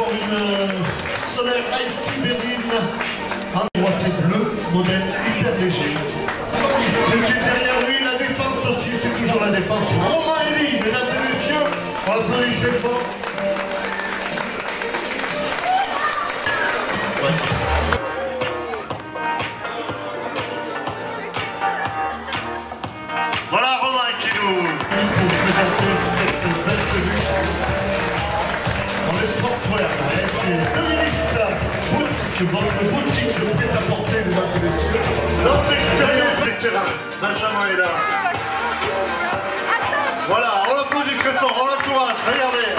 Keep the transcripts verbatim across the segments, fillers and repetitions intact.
une solaire Sibérine en boîtier bleu, modèle hyper léger. Tout de suite derrière lui, la défense aussi, c'est toujours la défense. Romain Elie, mesdames et messieurs, on l'applaudit très fort. Ouais. Voilà Romain qui nous pour présenter cette belle tenue. On est sportswear, c'est Deviris boutique, votre boutique de prêt-à-porter, mesdames et messieurs. Notre expérience des terrains, Benjamin est là. Voilà, on l'applaudit très fort, on l'encourage, regardez.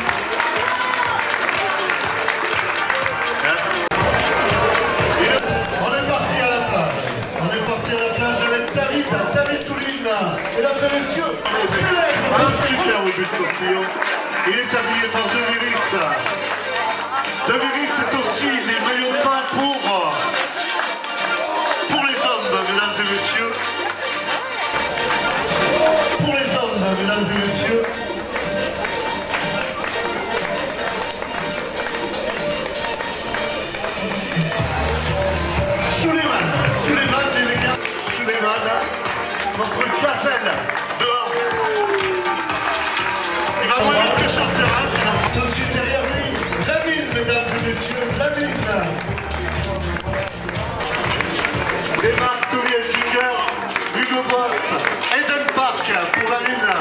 On est parti à la plage. On est parti à la plage avec David, David Touline. Mesdames et messieurs, célèbre un superbe but de Cotillon. Il est habillé par Deviris. Deviris c'est aussi des maillots de bain pour, pour les hommes, mesdames et messieurs. Pour les hommes, mesdames et messieurs. Suleiman, Suleiman, les gars, Suleiman, notre gazelle dehors. Il va moyen que sur le terrain, c'est notre... Tout de suite derrière lui, Lamine, mesdames et messieurs, Lamine. Les marques Tourier Singer, Hugo Boss, Eden Park pour Lamine.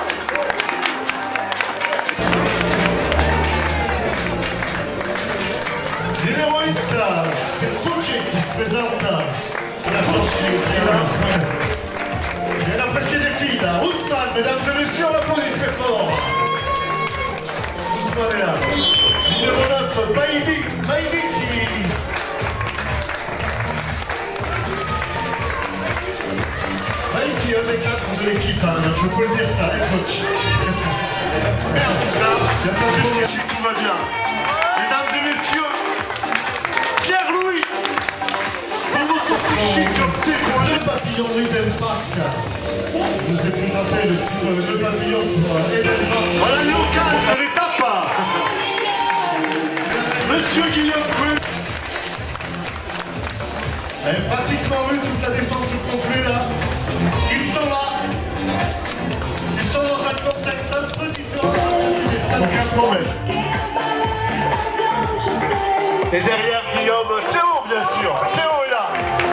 Numéro huit, c'est Fouché qui se présente. Il a franchi le Il a apprécié les filles, là. Ousmane, mesdames et messieurs, on l'applaudit très fort. Ousmane est là. Numéro neuf, Baïdi, Baïdi qui... Baïdi qui est un des quatre de l'équipe, hein. Je peux le dire ça, les coachs. Merde, là, il n'y a pas jusqu'ici, tout va bien. Mesdames et messieurs, Pierre-Louis, pour vos sorties chic, optez pour le papillon Eden Park. Je vous ai présenté le, le papillon pour Eden Park. Voilà le local de l'étape. Monsieur Guillaume Cru. Elle est pratiquement eu toute la défense complète là. Ils sont là. Ils sont dans un contexte un peu différent. Aucun problème. Et derrière Guillaume, Théo bien sûr. Théo est là.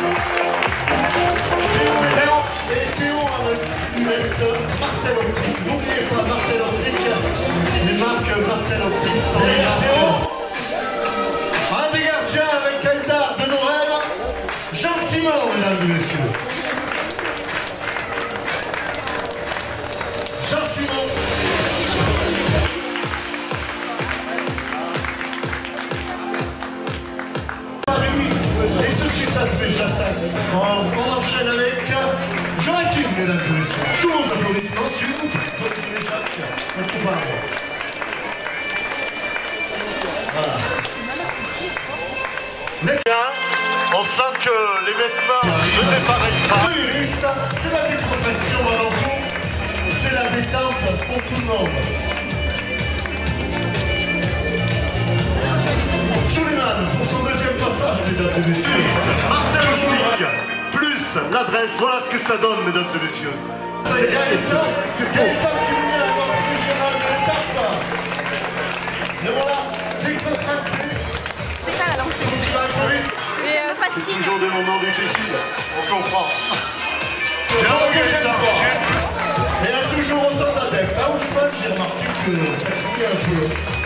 Théo, et Théo avec Martel Optique. N'oubliez pas Martel Optique. Les marques Martel Optique sont les marques. Un des gardiens avec Eldar de Noël. Jean-Simon, mesdames et messieurs. Jean-Simon. Et tout de suite après, j'attaque. On enchaîne avec Joachim, mesdames et messieurs. Sous vos applaudissements, s'il vous plaît. Continuez Jacques, notre coupable. Voilà. Mais bien, on sent que les vêtements ne dépareillent pas. Oui, c'est la décontraction avant tout. C'est la détente pour tout le monde. Suleiman, pour son deuxième passage, mesdames et messieurs. Martel Optique, plus l'adresse, voilà ce que ça donne, mesdames et messieurs. C'est Gaëtan, c'est Gaëtan qui nous vient à notre régional de l'étape. Et voilà, décontracté. C'est ça la lancée. Euh, c'est toujours des moments difficiles, on comprend. Et il y a toujours autant d'adeptes. À Ousmane, j'ai remarqué que ça criait un peu.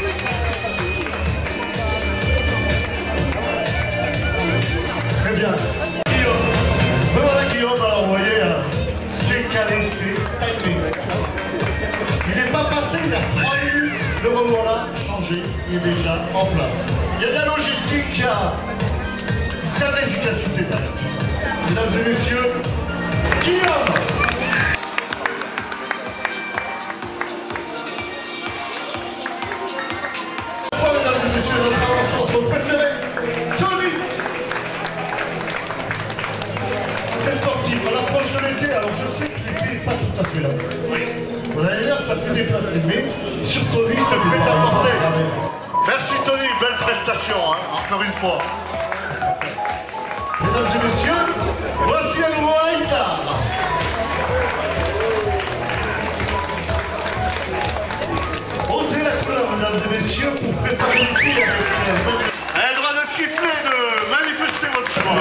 Très bien. Guillaume. Me voilà Guillaume, alors vous voyez, c'est calé, c'est timé. Il n'est pas passé, il a trois minutes. Le revoilà changé, il est déjà en place. Il y a de la logistique, il y a de l'efficacité derrière tout ça. Mesdames et messieurs, Guillaume. Mesdames et messieurs, notre avant-centre préféré, Tony. Très sportif, à l'approche de l'été, alors je sais que l'été n'est pas tout à fait là. Oui. Vous allez dire que ça peut déplacer, mais sur Tony, ça peut t'apporter. Merci Tony, belle prestation, hein, encore une fois. Mesdames et messieurs, voici à nouveau Aïda. Osez la couleur, mesdames et messieurs, pour préparer le tir. Elle a le droit de siffler, de manifester votre choix.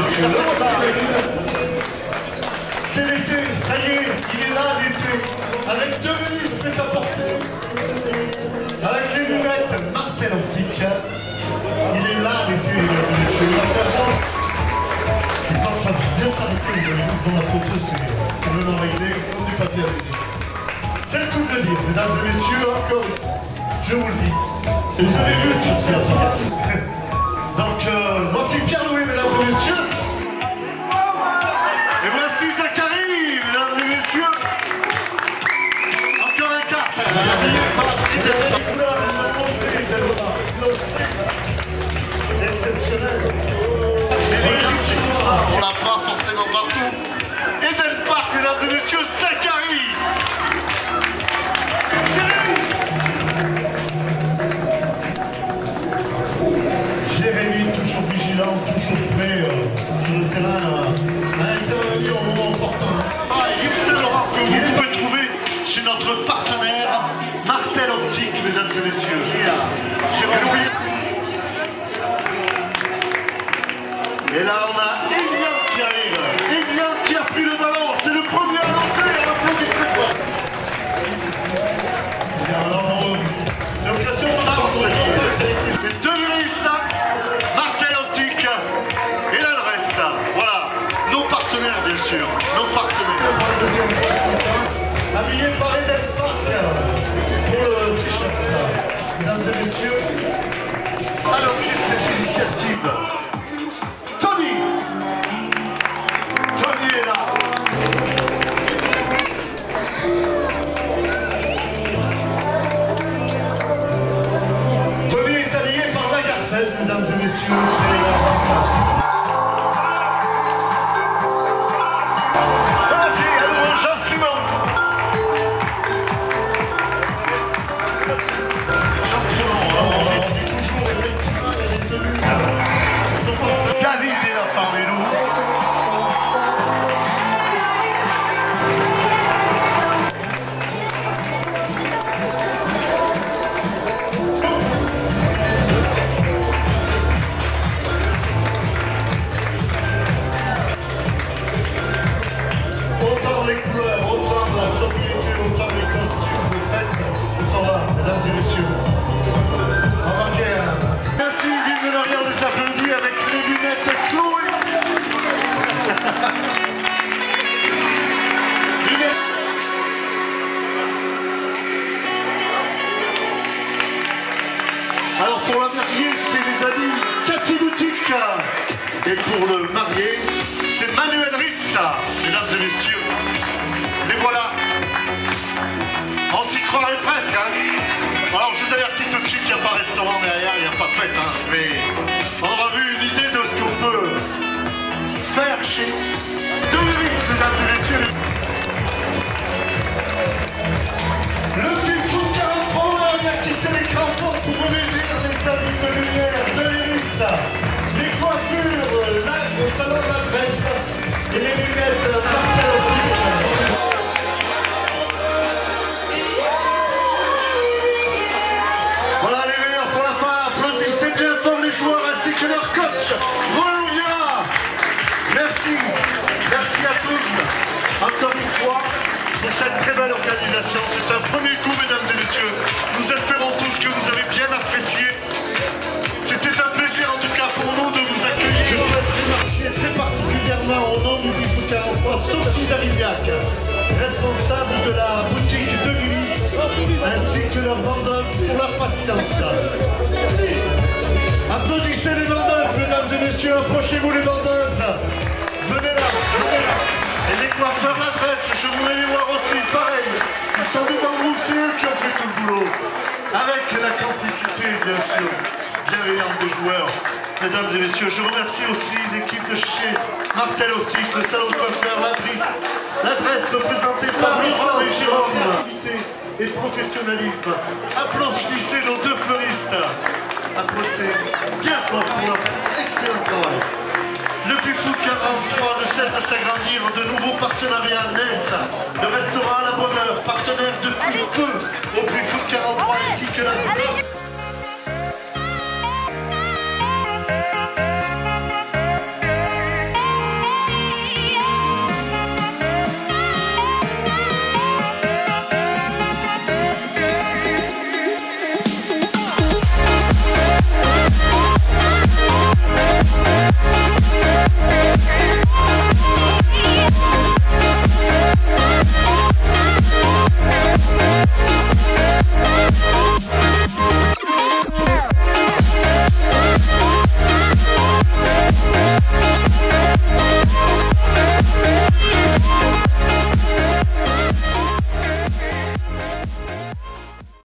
C'est l'été, ça y est, il est là l'été, avec deux ministres prêts à porter, avec les lunettes Martel Optique. Il est là l'été, mesdames et messieurs. La personne qui pense à bien s'arrêter, vous avez vu dans la photo, c'est maintenant réglé comme du papier à musique. C'est le coup de dire, mesdames et messieurs, encore, je vous le dis. Et vous avez vu sur ces applications. Donc, euh, voici Pierre-Louis, mesdames et messieurs. Et voici Zachary, mesdames et messieurs. Encore un quart. C'est exceptionnel. C'est tout ça. On l'a pas forcément partout. Eden Park, mesdames et messieurs, Zachary. Jérémy, toujours vigilant, toujours prêt euh, sur le terrain euh, à intervenir au moment opportun. Ah, et Yves Saint-Laurent que vous pouvez trouver chez notre partenaire Martel Optique, mesdames et messieurs. J'ai oublié. Et là, on a Elian qui arrive. Elian qui a pris le ballon. C'est le premier à lancer. On applaudit très fort. Alors, l'occasion de c'est deux Vérissa, Martel Optique et l'adresse. Voilà, nos partenaires bien sûr, nos partenaires. Habillé par Eden Park pour le t-shirt. Mesdames et messieurs, à l'objet de cette initiative, Tony. Tony est là. Mesdames et messieurs, c'est la Vas-y, à nouveau Jean-Simon. Jean-Simon, on dit toujours effectivement, il y a des tenues. David est là parmi nous. Les couleurs, autant la sobriété, autant les costumes, les fêtes, ils sont là, mesdames et messieurs. Remarquez, hein. Merci, vive le regard des applaudis avec les lunettes Chloé. Lunettes. Alors pour la mariée, c'est les amis Cathy Boutique. Et pour le marié, c'est Manuel Ritza, mesdames et messieurs. Les voilà. On s'y croirait presque, hein. Alors je vous avertis tout de suite qu'il n'y a pas restaurant derrière, il n'y a pas fête, hein. Mais on aura vu une idée de ce qu'on peut faire chez De Viris, mesdames et messieurs. Le petit foot quarante-trois vient quitter l'écran pour revenir les amis de lumière, De Viris. Les coiffures, là, le salon de la presse et les lunettes Martel Optique. Voilà les meilleurs pour la fin. Applaudissez bien fort les joueurs ainsi que leur coach, Roland Vieira. Merci, merci à tous, encore une fois, pour cette très belle organisation. C'est un premier coup, mesdames et messieurs. Nous espérons tous que vous avez bien apprécié. C'était un plaisir en tout cas pour nous de vous accueillir. Je remercie très particulièrement au nom du Bisou quarante-trois Sophie Darignac, responsable de la boutique De Viris, ainsi que leurs vendeuses pour leur patience. Applaudissez les vendeuses, mesdames et messieurs, approchez-vous les vendeuses. Venez là, venez là. Et les coiffeurs d'adresse, je voudrais les voir aussi, pareil. Ils sont devant vous, c'est eux qui ont fait tout le boulot. Avec la complicité, bien sûr, bienveillante des joueurs. Mesdames et messieurs, je remercie aussi l'équipe de chez Martel Optique, le salon de coiffeur, l'adresse, l'adresse représentée par Laurent et Jérôme. Activité et professionnalisme. Applaudissez nos deux fleuristes. Applaudissez. applaudissez bien fort pour leur excellent travail. Le Pifou quarante-trois ne cesse de s'agrandir, de nouveaux partenariats naissent. Le